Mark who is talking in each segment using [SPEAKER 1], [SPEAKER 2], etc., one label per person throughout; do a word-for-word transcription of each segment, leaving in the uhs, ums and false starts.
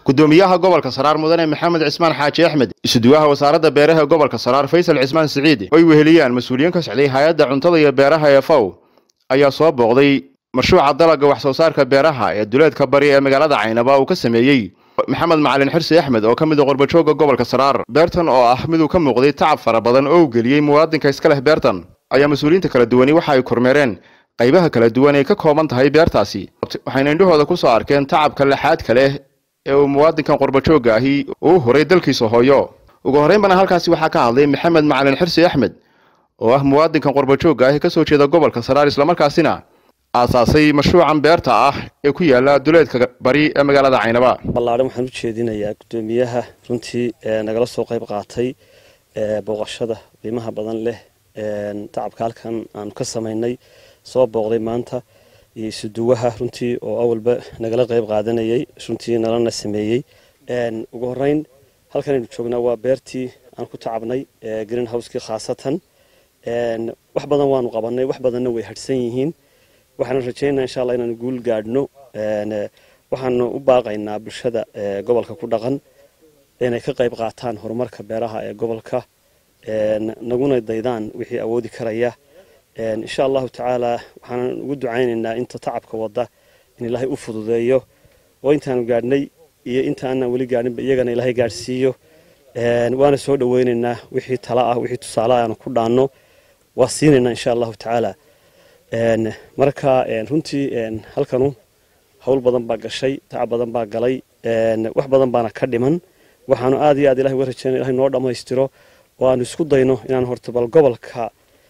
[SPEAKER 1] gudoomiyaha gobolka Saraar mudane Maxamed Cismaan Xaaji Axmed isuduwaha wasaaradda beeraha gobolka Saraar Faysal Cismaan Saciid oo ay weheliyaan mas'uuliyiin ka socday hay'adda cuntada iyo beeraha ee F A O ayaa soo booqday mashruuca dalagga wax soo saarka beeraha ee duleedka bari ee magaalada Caynaba uu ka sameeyay Maxamed Macalin Xirsi Axmed oo ka mid ah qorbajooga gobolka Saraar beertan oo ah mid uu ka muuqday tacab fara badan oo geliyay muwaadinka iska leh beertan ayaa mas'uuliyiinta kala duwan waxa ay kormeereen qaybaha kala duwan ee ka kooban tahay beertaasi waxayna indhahooda ku soo arkeen tacabka laxaad kale ee uu muwaadinkan qorbajooga ahi uu horay dalkiisa hooyo ugu horeynbana halkaasi waxa ka hadlay Maxamed Macalin Xirsi Axmed oo ah muwaadinkan qorbajooga ahi ka soo jeeda gobolka Saraar isla markaasina asaasay mashruucan beerta ah ee ku yaala duleedka bari ee magaalada Caynaba
[SPEAKER 2] ballaaran waxaan u jeedinayaa gudoomiyaha runtii ee nagala soo qayb qaatay ee booqashada qiimaha badan leh ee tacabka halkan aan ka sameynay soo booqday maanta iyo isuduwaha runtii oo awalba nagala qayb qaadanayay runtii nalana sameeyay een ugu horeyn halkan aynu joognaa waa beertii aan ku tacabnay ee greenhouse-kii khaasatan een wax badan waanu qabanay wax badanna way hadhsan yihiin waxaan rajaynayaa insha Allah inaan guul gaadhno een waxaan u baaqaynaa bulshada ee gobolka ku dhaqan inay ka qayb qaataan horumarka beeraha ee gobolka een naguna daydaan wixii awoodi karaya een insha Allah ta'ala waxaan ugu ducaynaynaa inta tacabka wada in Ilaahay u fududeeyo oo intaan gaadhnay iyo inta aan wali gaadhin iyagana Ilaahay gaarsiiyo een waana soo dhaweynaynaa wixii tala ah wixii tusaale ah aan ku dhaano waa siinayna insha Allah ta'ala een marka een runtii een halkanu hawl badan baa gashay tacab badan baa galay een wax badan baana ka dhiman waxaanu aad iyo aad Ilaahay u rajaynaa Ilaahay noo dhameystiro oo aan isku dayno inaan horta bal gobolka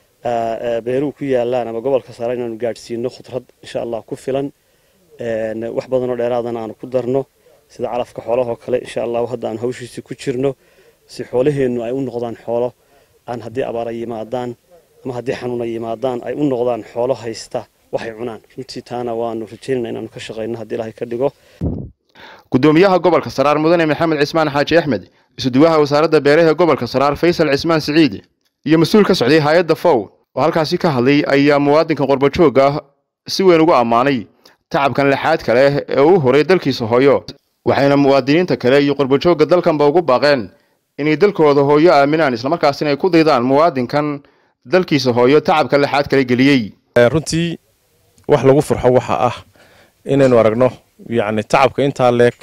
[SPEAKER 2] ee beeru ku yaalaan ama gobolka Saraar inaan gaadhsiino khudrad insha Allah ku filan een wax badan oo dheeraadana aan ku darno sida calafka xoolaha kale insha Allah hadda aan hawshiisa ku jirno si xoolaheenu ay u noqdaan xoolo aan hadii abaar yimaadaan ama hadii xanuun yimaadaan ay u noqdaan xoolo haysta waxay cunaan runtii taana waanu rajaynaynaa inaan ka shaqeyno hadii Ilaahay ka dhigo
[SPEAKER 1] gudoomiyaha gobolka Saraar mudane Maxamed Cismaan Xaaji Axmed isuduwaha wasaaradda beeraha gobolka Saraar Faysal Cismaan Saciid iyo mas'uul ka socday hay'adda F A O oo halkaasi ka hadlay ayaa muwaadinka qorbajooga si weyn ugu amaanay tacabkan laxaad kale ee uu horay dalkiisa hooyo waxayna muwaadiniinta kale iyo qorbajooga dalkanba ugu baaqeen inay dalkooda hooyo aaminaan isla markaasina ay ku daydaan muwaadinkan dalkiisa hooyo tacabka laxaad kale geliyay
[SPEAKER 3] runtii wax lagu farxo waxa ah inaynu aragno yacni tacabka inta leek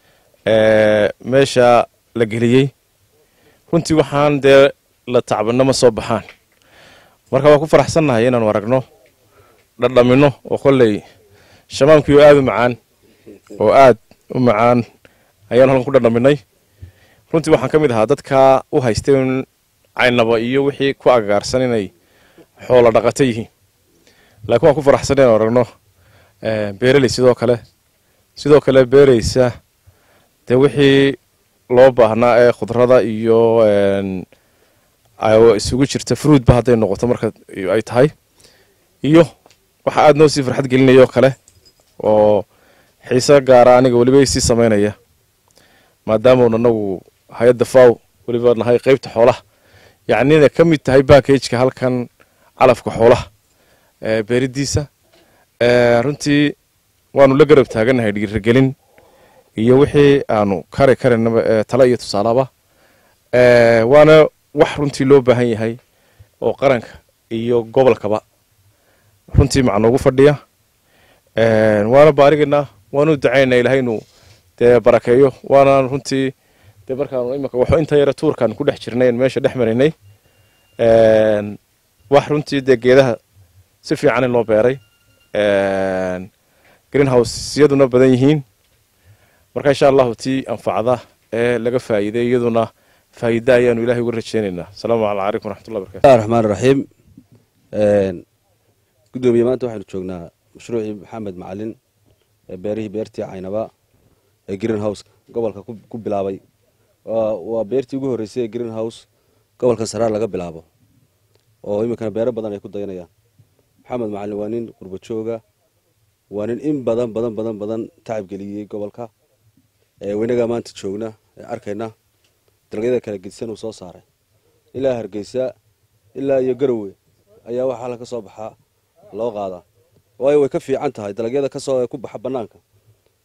[SPEAKER 3] ee meesha la geliyay runtii waxaan dee la tacabna ma soo baxaan marka waa ku faraxsanahay inaan aragno dhadhamino oo qolley shamaamkii aad u macaan oo aad u macaan ayaan halkan ku dhadhaminay runtii waxaan kamid ahaa dadka u haystay Caynaba iyo wixii ku agaarsan inay xoolo dhaqato yihiin laakiin waan ku faraxsanahay inaan aragno ee beeraley sidoo kale sidoo kale beeraysa de wixii loo baahnaa ee khudrada iyo een ay isugu jirta fruit ba haday noqoto marka ay tahay iyo waxa aad noo si farxad gelinayo kale oo xiisa gaar ah aniga waliba si sameynaya maadaama uu anagu hay'adda F A O waliba nahay qaybta xoolaha yacni inay ka mid tahay package-ka halkan calafka xoolaha ee beeridiisa ee runtii waanu la garab taaganahay dhiirigelin iyo wixii aanu kare karena tala iyo tusaalaba ee waana wax runtii loo baahan yahay oo qaranka iyo gobolkaba runtii macno ugu fadhiya ee waana baarigeena waanu ducaynaa Ilaahay inuu dee barakeeyo waana runtii dee markaan imika waxa inta yara tuurkan ku dhex jirnay meesha dhex marinay ee wax runtii dee geedaha si fiican in loo beeray ee greenhouse siyaduna badan yihiin marka insha Allah tii anfacada ee laga faa'iideeyo iyaduna faa'iido ayaanu Ilaahay ugu rajaynaynaa salaamu calaykum waraxmatullaahi wabarakaatuh
[SPEAKER 4] rahmaan rahiim een gudoomiye maanta waxaanu joognaa mashruuci Maxamed Macalin ee beerihii beertii Caynaba ee greenhouse gobolka ku bilaabay waa beertii ugu horeysay ee greenhouse gobolka Saraar laga bilaabo oo imika beero badan ay ku dayanayaan Maxamed Macalin waa nin qurbajooga waa nin in badan badan badan badan tacab geliyay gobolka ee wanaga maanta joogna arkayna dalagyada kala gidsan uu soo saaray ilaa Hargeysa ilaa iyo Garowe ayaa waxa la ka soo baxaa loo qaadaa way way ka fiican tahay dalagyada ka soo ku baxa banaanka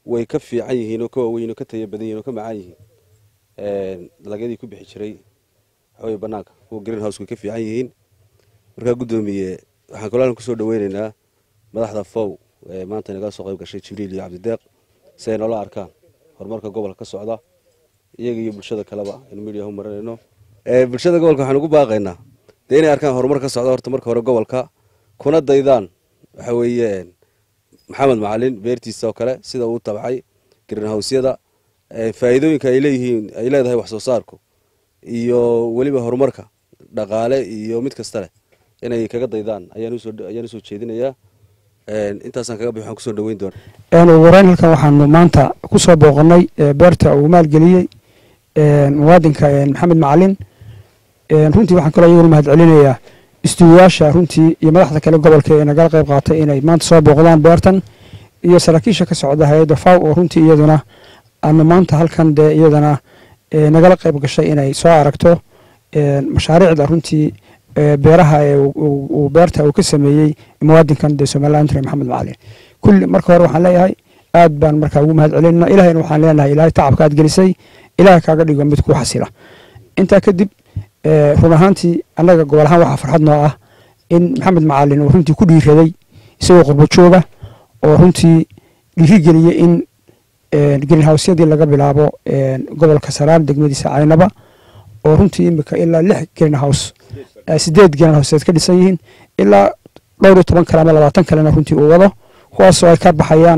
[SPEAKER 4] way ka fiican yihiin oo ka waaweyn oo ka tayo badan yihiin oo ka macaan yihiin dalagyadii ku bixi jiray waxaweye bannaanka kuwa greenhouse-ka ka fiican yihiin markaa guddoomiye waxaan kaloo kusoo dhaweynaynaa madaxda fow ee maanta inaga soo qayb gashay jibriil iyo cabdideeq si ay noola arkaan horumarka gobolka ka socda iyaga iyo bulshada kaleba in media u marinayno bulshada gobolka waxaan ugu baaqaynaa dee inay arkaan horumar ka socda horta marka hore gobolka kuna daydaan waxa weeye maxamed macalin beertiisa oo kale sida uu tabcay greenhouse-yada faa'iidooyinka ay leeyihiin ay leedahay wax soo saarku iyo weliba horumarka dhaqaale iyo mid kasta leh inay kaga daydaan ayaan usoo ayaan usoo jeedinayaa intaasaan kaga bixi waxaan kusoo dhaweyn doonaa
[SPEAKER 5] ugu horeyn halkan waxaanu maanta kusoo booqanay beerta uu maalgeliyey muwaadinka maxamed macalin runtii waxaan kaloo iyaguna mahad celinayaa istuudiyaasha runtii iyo madaxda kale gobolka ee nagala qayb qaatay inay maanta soo booqdaan beertan iyo saraakiisha ka socda hay-adda faw oo runtii iyaduna aanu maanta halkan dee iyadana nagala qayb gashay inay soo aragto mashaariicda runtii beeraha ee uu beerta uu ka sameeyey muwaadinkan dee somaliland maxamed macalin kulli marka hore waxaan leeyahay aad baan markaa ugu mahad celinaa ilaahayna waxaan leenahay ilaahay tacabka aad gelisay ilaahay kaaga dhigo mid ku xasila intaa kadib run ahaantii annaga gobol ahaan waxaa farxad noo ah in maxamed macalin uu runtii ku dhiiraday isagoo qurbo jooga oo runtii dhiirigeliyey in greenhouse-yadii laga bilaabo gobolka saraar degmadiisa caynaba oo runtii imika ilaa lix greenhouse sideed greenhouse ka dhisan yihiin ilaa dhowr iyo toban kale ama labaatan kalena runtii uu wado kuwaasoo ay ka baxayaan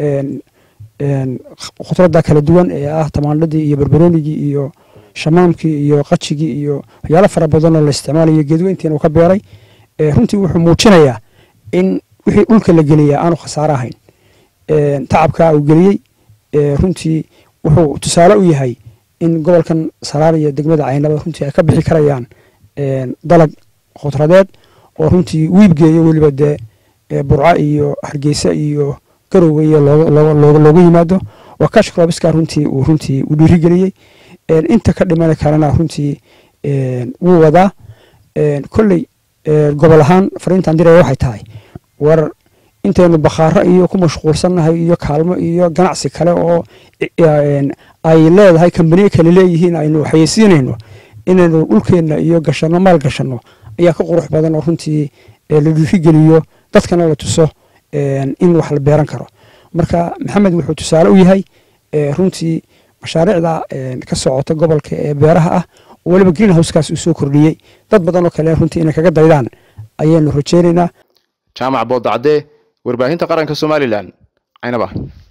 [SPEAKER 5] khudradda kala duwan ee ah tamaandhadii iyo barbaroonigii iyo shamaamkii iyo qajigii iyo waxyaalo fara badan oo la isticmaalayo geedweyntiina uu ka beeray runtii wuxuu muujinayaa in wixii dhulka la geliya aanu khasaaro ahayn tacabkaa uu geliyey runtii wuxuu tusaale u yahay in gobolkan saraar iyo degmada caynaba runtii ay ka bixi karayaan dalag khudradeed oo runtii wiibgeeyo weliba dee burco iyo hargeysa iyo garowga iyo looga yimaado waa cash crops-ka runtii uu runtii u dhiirigeliyey inta ka dhiman kalena runtii wuu wadaa kolley gobol ahaan fariintan diraya waxay tahay war intaynu bakhaaro iyo ku mashquulsannahay iyo kaalmo iyo ganacsi kale oo ay leedahay kambaniye kale leeyihiin aynu xayeysiinayno inaynu dhulkeenna iyo gashanno maal gashanno ayaa ka qurux badan oo runtii la dhiirigeliyo dadkana la tuso in wax la beeran karo marka maxamed wuxuu tusaale u yahay runtii mashaariicda ka socota gobolka ee beeraha ah oo weliba greenhouse-kaas uu soo kordhiyey dad badan oo kale runtii inay kaga daydaan ayaynu rajeynaynaa
[SPEAKER 1] jaamac boodacde warbaahinta qaranka Somaliland aynaba